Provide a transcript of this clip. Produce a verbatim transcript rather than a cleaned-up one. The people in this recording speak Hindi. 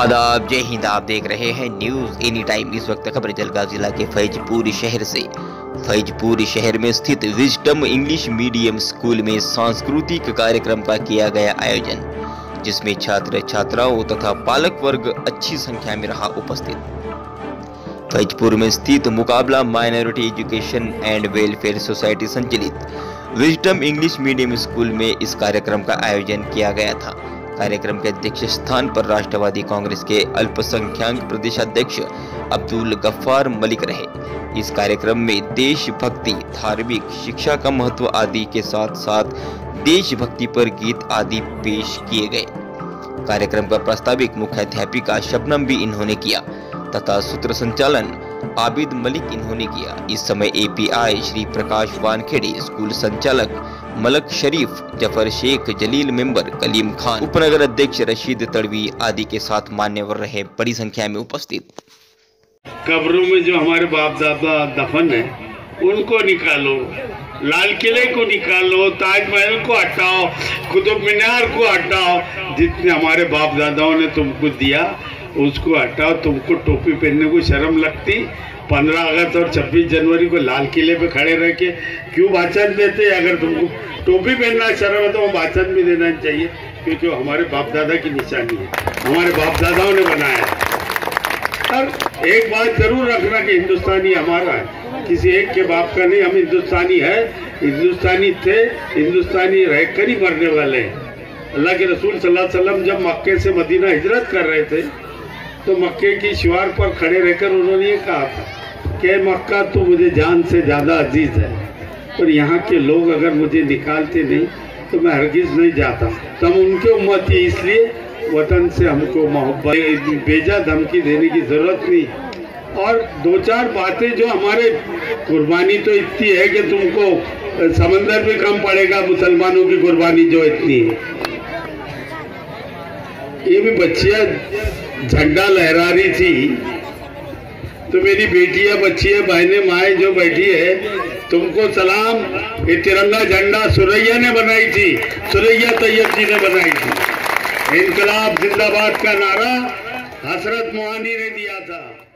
आदाब, जय हिंद। आप देख रहे हैं न्यूज एनी टाइम। इस वक्त खबर जलगांव जिला के फैजपुर शहर से। फैजपुर शहर में स्थित विजडम इंग्लिश मीडियम स्कूल में सांस्कृतिक कार्यक्रम का किया गया आयोजन, जिसमें छात्र छात्राओं तथा पालक वर्ग अच्छी संख्या में रहा उपस्थित। फैजपुर में स्थित मुकाबला minority education and welfare society संचालित विजडम इंग्लिश मीडियम स्कूल में इस कार्यक्रम का आयोजन किया गया था। कार्यक्रम के अध्यक्ष स्थान पर राष्ट्रवादी कांग्रेस के अल्पसंख्यक प्रदेशाध्यक्ष अब्दुल गफ्फार मलिक रहे। इस कार्यक्रम में देशभक्ति, धार्मिक शिक्षा का महत्व आदि के साथ साथ देशभक्ति पर गीत आदि पेश किए गए। कार्यक्रम का प्रास्ताविक मुख्याध्यापिका शबनम भी इन्होंने किया तथा सूत्र संचालन आबिद मलिक इन्होंने किया। इस समय एपीआई श्री प्रकाश वानखेड़े, स्कूल संचालक मलक शरीफ, जफर शेख, जलील मेंबर, कलीम खान, उपनगर अध्यक्ष रशीद तड़वी आदि के साथ मान्यवर रहे बड़ी संख्या में उपस्थित। कब्रों में जो हमारे बाप दादा दफन है उनको निकालो, लाल किले को निकालो, ताजमहल को हटाओ, कुतुब मीनार को हटाओ, जितने हमारे बाप दादाओं ने तुमको दिया उसको हटाओ। तुमको टोपी पहनने को शर्म लगती? पंद्रह अगस्त और छब्बीस जनवरी को लाल किले पे खड़े रह के क्यों भाषण देते? अगर तुमको टोपी पहनना शर्म है तो वो भाषण भी देना चाहिए, क्योंकि वो हमारे बाप दादा की निशानी है, हमारे बाप दादाओं ने बनाया है। और एक बात जरूर रखना कि हिंदुस्तानी हमारा है, किसी एक के बाप का नहीं। हम हिंदुस्तानी है, हिंदुस्तानी थे, हिंदुस्तानी रहकर ही मरने वाले हैं। अल्लाह के रसूल सल्लल्लाहु अलैहि वसल्लम जब मक्के से मदीना हिजरत कर रहे थे तो मक्के की शिवार पर खड़े रहकर उन्होंने ये कहा था कि मक्का तो मुझे जान से ज्यादा अजीज है, और यहाँ के लोग अगर मुझे निकालते नहीं तो मैं हरगिज नहीं जाता। तो हम उनके उम्मत ही, इसलिए वतन से हमको मोहब्बत, बेजा धमकी देने की जरूरत नहीं। और दो चार बातें जो हमारे, कुर्बानी तो इतनी है कि तुमको समंदर भी कम पड़ेगा मुसलमानों की कुर्बानी जो इतनी है। ये भी बच्चियां झंडा लहरा रही थी, तो मेरी बेटियां, बच्चियां, बहनें, माए जो बैठी है, तुमको सलाम। ये तिरंगा झंडा सुरैया ने बनाई थी, सुरैया तैयब जी ने बनाई थी। इनकलाब जिंदाबाद का नारा हजरत मोहानी ने दिया था।